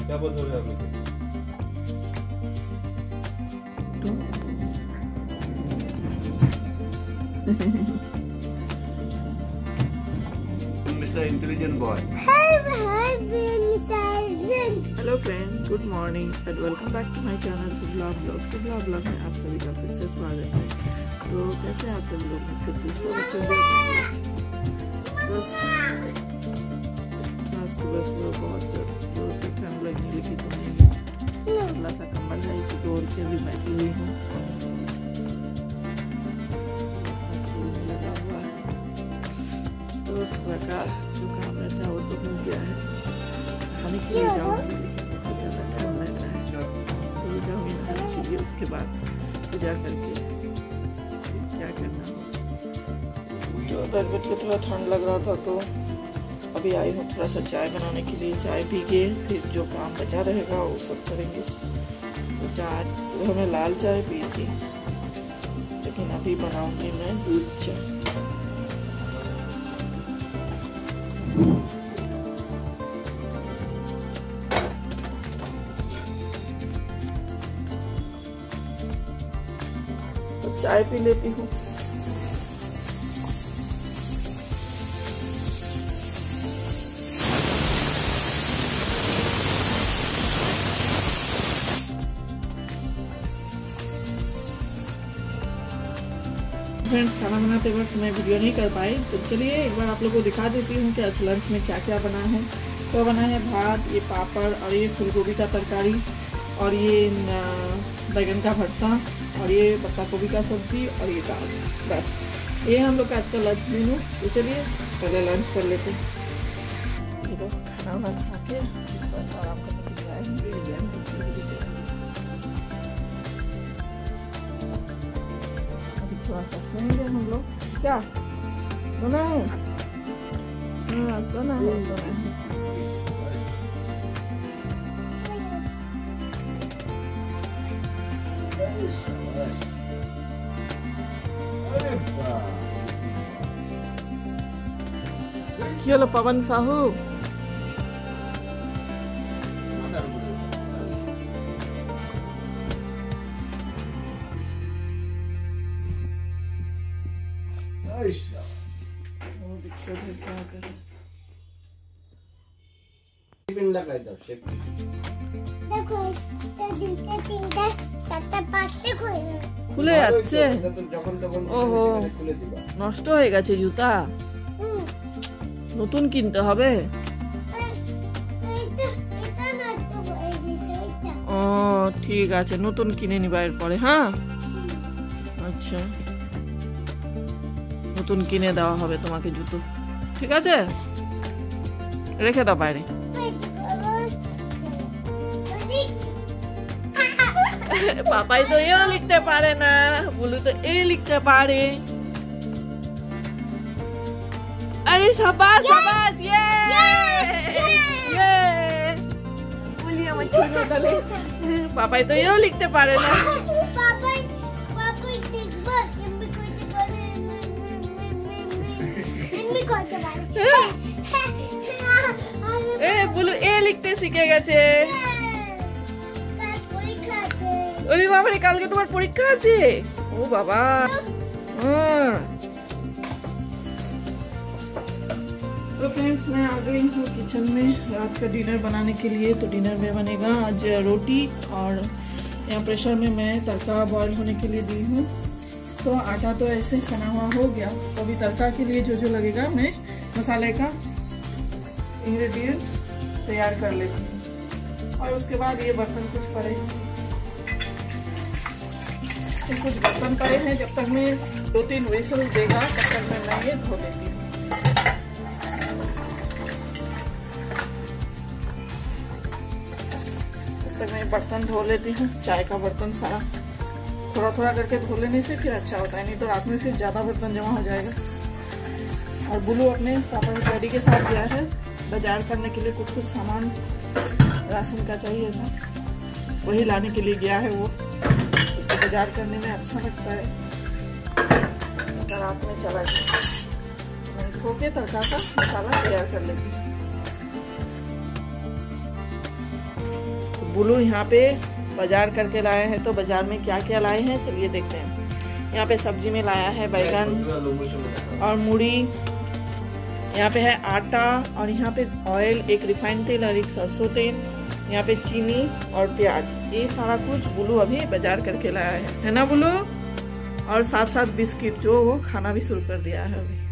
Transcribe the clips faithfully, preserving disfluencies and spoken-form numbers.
क्या बोल रहे हो आप? Mister Intelligent Boy. Hello friends, good morning and welcome back to my channel Subla blog. Subla blog में आप सभी का फिर से स्वागत है। तो कैसे आप सभी लोग फिर से बच्चों बस आज सुबह सुबह बहुत जोर से ठंड लगने लगी तो मैं थोड़ा सा कंबल है इसी को ओढ़ के भी बैठी हुई हूँ। तो सुबह का जो काम रहता है वो तो हो गया है। खाने के लिए जाऊँगी, बहुत ज़्यादा टाइम लग रहा है तो जाऊँगी खाने के लिए। उसके बाद पूजा करके क्या करना हो। बैठ बैठ के थोड़ा ठंड लग रहा था तो अभी आई हूँ थोड़ा सा चाय बनाने के लिए। चाय पी के फिर जो काम बचा रहेगा वो सब करेंगे। तो चाय तो हमें लाल चाय पी थी, लेकिन अभी बनाऊंगी मैं दूध चाय। तो चाय पी लेती हूँ। फ्रेंड्स, खाना बनाते वक्त मैं वीडियो नहीं कर पाई तो चलिए एक बार आप लोगों को दिखा देती हूँ कि आज लंच में क्या क्या बना है। तो बना है भात, ये पापड़ और ये फूलगोभी का तरकारी और ये बैगन का भरता और ये पत्ता गोभी का सब्जी और ये दाल। बस ये हम लोग का आज का लंच मेनू। तो चलिए पहले लंच कर लेते हैं। तो खाना वाना खा के आराम करने के लिए आए हैं। थोड़ा सा सुनेंगे हम लोग। क्या सुना है? हाँ सुना है, सुना है। क्यों लो पवन साहू? খুলে যাচ্ছে। ওহো, নষ্ট হয়ে গেছে জুতা, নতুন কিনতে হবে। ও ঠিক আছে, নতুন কিনে নিবা এরপরে। হ্যাঁ আচ্ছা, নতুন কিনে দেওয়া হবে তোমাকে জুতো। ঠিক আছে, রেখে দাও বাইরে। পাপাই তো এও লিখতে পারে না, বুলু তো এ লিখতে পারে। আরে শাবাশ শাবাশ, ইয়ে ইয়ে বলি আমার ছোট দলে। পাপাই তো এও লিখতে পারে না। পাপাই পাপাই দেখবা এমবি করতে পারে, এমবি করতে পারে। এ বুলু এ লিখতে শিখে গেছে। अरे बाबा रे, कल के तुम्हार परीक्षा আছে। ओ बाबा। हाँ तो फ्रेंड्स, मैं आ गई हूँ किचन में रात का डिनर बनाने के लिए। तो डिनर में बनेगा आज रोटी और यहाँ प्रेशर में मैं तड़का बॉईल होने के लिए दी हूँ। तो आटा तो ऐसे सना हुआ हो गया। तो अभी तड़का के लिए जो जो लगेगा मैं मसाले का इंग्रेडिएंट्स तैयार कर लेती हूँ। और उसके बाद ये बर्तन कुछ पड़े कुछ बर्तन पड़े हैं। जब तक मैं दो तीन व्हिसल देगा तब तक मैं मैं ये धो लेती हूँ। तब तक मैं बर्तन धो लेती हूँ। चाय का बर्तन सारा थोड़ा थोड़ा करके धो लेने से फिर अच्छा होता है, नहीं तो रात में फिर ज़्यादा बर्तन जमा हो जाएगा। और बुलू अपने पापा डैडी के साथ गया है बाजार करने के लिए। कुछ कुछ सामान राशन का चाहिए था, वही लाने के लिए गया है वो। बाजार करने में अच्छा लगता है। रात में चला गया, मैं धो के तड़का का मसाला तैयार कर लेती हूँ। बुलू यहाँ पे बाजार करके लाए हैं। तो बाजार में क्या क्या लाए हैं चलिए देखते हैं। यहाँ पे सब्जी में लाया है बैगन और मूढ़ी, यहाँ पे है आटा और यहाँ पे ऑयल, एक रिफाइंड तेल और एक सरसों तेल, यहाँ पे चीनी और प्याज, ये सारा कुछ बुलू अभी बाजार करके लाया है, है ना बुलू? और साथ साथ बिस्किट जो वो खाना भी शुरू कर दिया है अभी।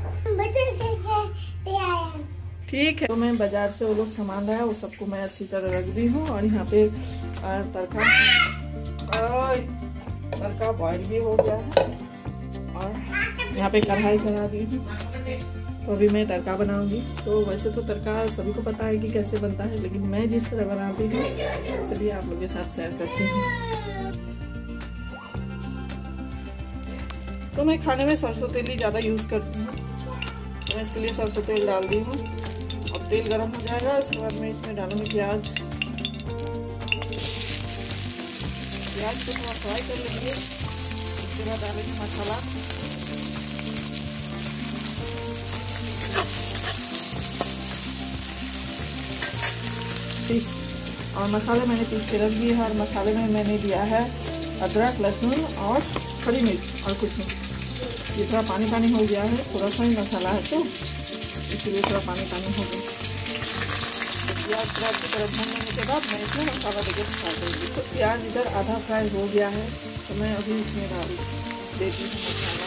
ठीक है, तो मैं बाजार से वो लोग सामान लाया वो सबको मैं अच्छी तरह रख दी हूँ। और यहाँ पे तड़का तड़का बॉईल भी हो गया है और यहाँ पे कढ़ाई चढ़ा दी हूँ। तो अभी मैं तड़का बनाऊंगी। तो वैसे तो तड़का सभी को पता है कि कैसे बनता है, लेकिन मैं जिस तरह बनाती हूँ चलिए आप लोगों के साथ शेयर करती हूँ। तो मैं खाने में सरसों तेल ही ज़्यादा यूज़ करती हूँ, तो मैं इसके लिए सरसों तेल डाल दी हूँ। अब तेल गरम हो जाएगा, उसके बाद मैं इसमें डालूंगी प्याज। प्याज को थोड़ा फ्राई कर लेंगे, उसके बाद डालेंगे मसाला। और मसाले मैंने पीस के रख दिए हैं और मसाले में मैंने दिया है अदरक, लहसुन और खड़ी मिर्च और कुछ नहीं। ये थोड़ा पानी पानी हो गया है, थोड़ा सा ही मसाला है तो इसलिए थोड़ा पानी पानी हो गया। तो प्याज थोड़ा अच्छी तरह भून लेने के बाद मैं इसमें मसाला देकर फ्राई करूँगी। तो प्याज इधर आधा फ्राई हो गया है तो मैं अभी इसमें डाल देती हूँ मसाला।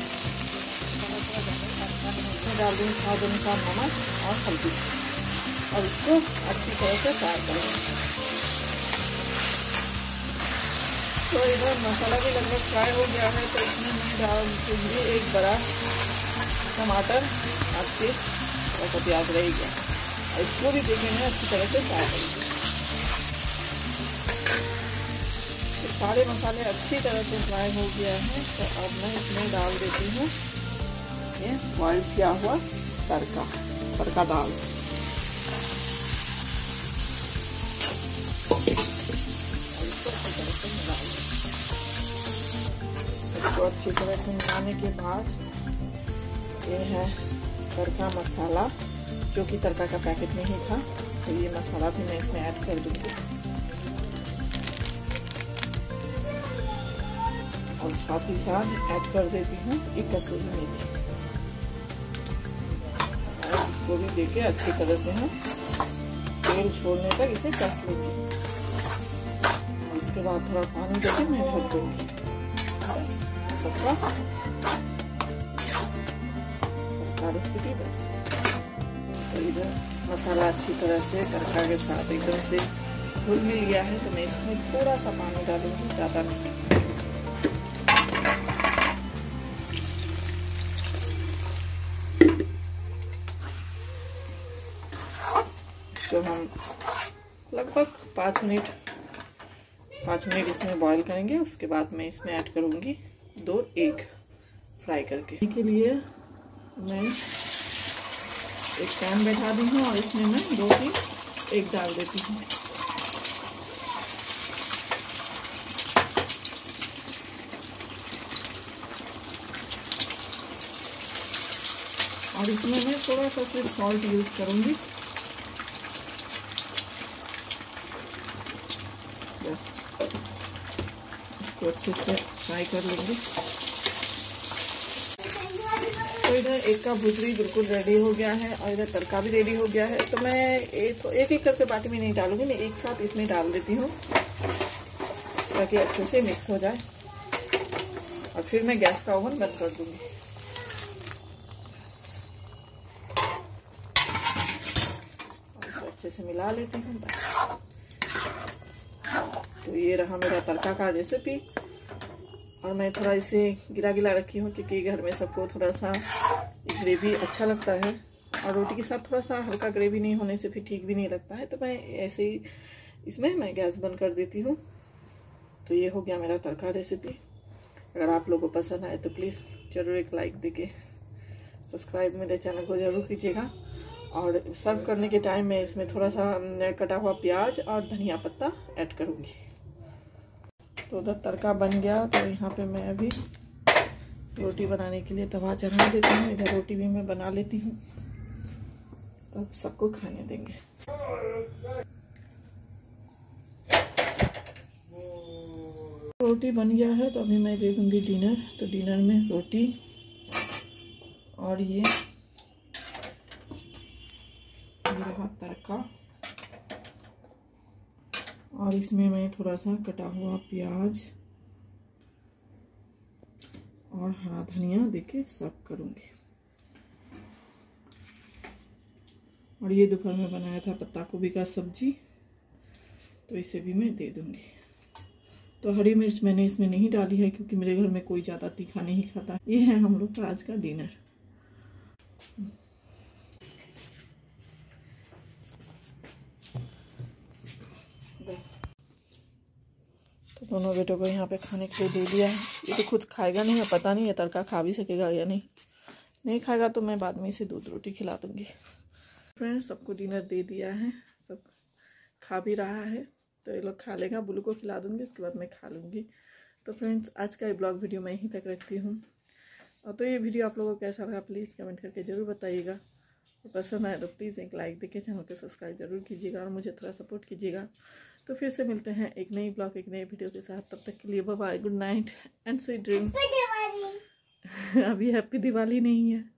इसमें डाल दूँगी स्वाद अनुसार नमक और हल्दी और इसको अच्छी तरह से फ्राई करेंगे। तो इधर मसाला भी लगभग फ्राई हो गया है तो इसमें मैं डाल दूँगी एक बड़ा टमाटर काट के, थोड़ा सा प्याज रह गया और इसको भी देखेंगे अच्छी तरह से फ्राई करेंगे। तो सारे मसाले अच्छी तरह से फ्राई हो गया है तो अब मैं इसमें डाल देती हूँ ये बॉइल किया हुआ तड़का तड़का दाल। इसको अच्छी तरह से मिलाने के बाद ये है तड़का मसाला जो कि तड़का का पैकेट में ही था, तो ये मसाला भी मैं इसमें ऐड कर दूंगी। और साथ ही साथ ऐड कर देती हूँ एक कसूरी मेथी। और इसको भी देके अच्छी तरह से हम तेल छोड़ने तक इसे कस लेंगे। और उसके बाद थोड़ा पानी देके मैं ढक दूंगी। बस सबका रेसिपी बस। तो इधर मसाला अच्छी तरह से तड़का के साथ एकदम से घुल मिल गया है तो मैं इसमें थोड़ा सा पानी डालूंगी, ज़्यादा नहीं। तो हम लगभग पाँच मिनट पाँच मिनट इसमें बॉईल करेंगे। उसके बाद मैं इसमें ऐड करूंगी दो एग फ्राई करके। के लिए मैं एक पैन बैठा दी हूँ और इसमें मैं दो तीन एग डाल देती हूँ। और इसमें मैं थोड़ा सा सिर्फ सॉल्ट यूज करूंगी बस। इसको अच्छे से फ्राई कर लेंगे। तो इधर एक का भुजरी बिल्कुल रेडी हो गया है और इधर तड़का भी रेडी हो गया है। तो मैं एक तो एक एक करके बाटी में नहीं डालूंगी, मैं एक साथ इसमें डाल देती हूँ ताकि अच्छे से मिक्स हो जाए। और फिर मैं गैस का ओवन बंद कर दूंगी। और इसे अच्छे से मिला लेती हूँ बस। तो ये रहा मेरा तड़का का रेसिपी। और मैं थोड़ा इसे गिला गिला रखी हूँ क्योंकि घर में सबको थोड़ा सा ग्रेवी अच्छा लगता है और रोटी के साथ थोड़ा सा हल्का ग्रेवी नहीं होने से फिर ठीक भी नहीं लगता है। तो मैं ऐसे ही इसमें मैं गैस बंद कर देती हूँ। तो ये हो गया मेरा तड़का रेसिपी। अगर आप लोगों को पसंद आए तो प्लीज़ ज़रूर एक लाइक देके सब्सक्राइब मेरे चैनल को ज़रूर कीजिएगा। और सर्व करने के टाइम मैं इसमें थोड़ा सा कटा हुआ प्याज और धनिया पत्ता ऐड करूँगी। तो उधर तड़का बन गया तो यहाँ पे मैं अभी रोटी बनाने के लिए तवा चढ़ा देती हूँ। इधर रोटी भी मैं बना लेती हूँ तो अब सबको खाने देंगे। रोटी बन गया है तो अभी मैं दे दूँगी डिनर। तो डिनर में रोटी और ये रहा तड़का, और इसमें मैं थोड़ा सा कटा हुआ प्याज और हरा धनिया देके सर्व करूँगी। और ये दोपहर में बनाया था पत्ता गोभी का सब्जी, तो इसे भी मैं दे दूँगी। तो हरी मिर्च मैंने इसमें नहीं डाली है क्योंकि मेरे घर में कोई ज़्यादा तीखा नहीं खाता। ये है हम लोग का आज का डिनर। तो दोनों बेटों को यहाँ पे खाने के लिए दे दिया है। ये तो खुद खाएगा नहीं है, पता नहीं है तड़का खा भी सकेगा या नहीं। नहीं खाएगा तो मैं बाद में इसे दूध रोटी खिला दूँगी। फ्रेंड्स, सबको डिनर दे दिया है, सब खा भी रहा है। तो ये लोग खा लेगा, बुल्लू को खिला दूँगी, उसके बाद मैं खा लूँगी। तो फ्रेंड्स, आज का ये ब्लॉग वीडियो मैं यहीं तक रखती हूँ। और तो ये वीडियो आप लोगों को कैसा लगा प्लीज़ कमेंट करके ज़रूर बताइएगा। तो पसंद आए तो प्लीज़ एक लाइक देके चैनल को सब्सक्राइब जरूर कीजिएगा और मुझे थोड़ा सपोर्ट कीजिएगा। तो फिर से मिलते हैं एक नई ब्लॉग एक नई वीडियो के साथ। तब तक के लिए bye bye, good night and sweet dream. अभी हैप्पी दिवाली नहीं है।